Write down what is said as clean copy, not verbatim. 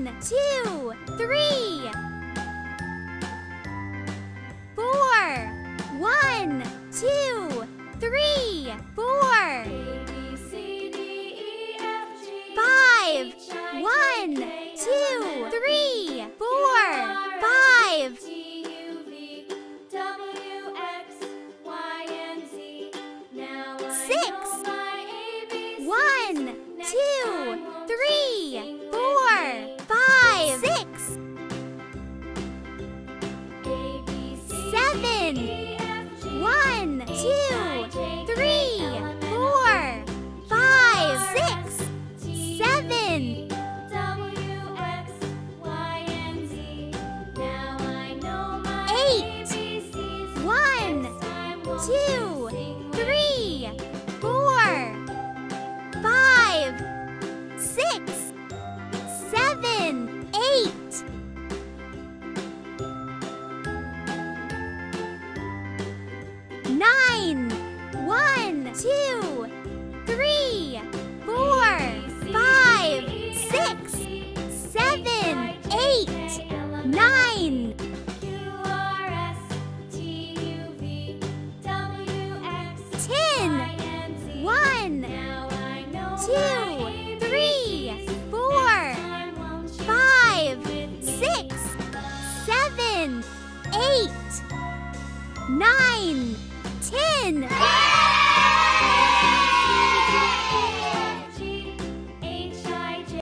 1, 2, 3. 4. 1, 2, 3, 4. 5. 1, 2, 3, 4, 5. 6. 1, 2, 3, 4, 5. 6. 7. 1, 2, 3, 4, 5. 6. 7. 8. 1, 2, 3, 4, 5, 6.